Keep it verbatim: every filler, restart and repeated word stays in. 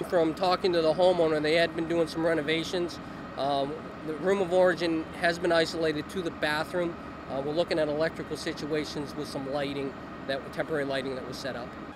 from talking to the homeowner, they had been doing some renovations. Um, the room of origin has been isolated to the bathroom. Uh, we're looking at electrical situations with some lighting, that temporary lighting that was set up.